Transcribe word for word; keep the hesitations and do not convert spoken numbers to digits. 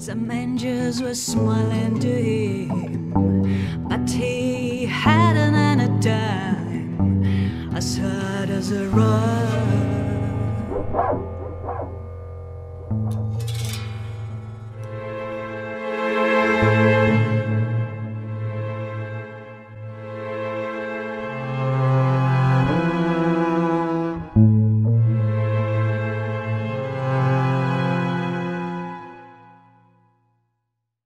Some angels were smiling to him, but he hadn't any dime, as hard as a rock.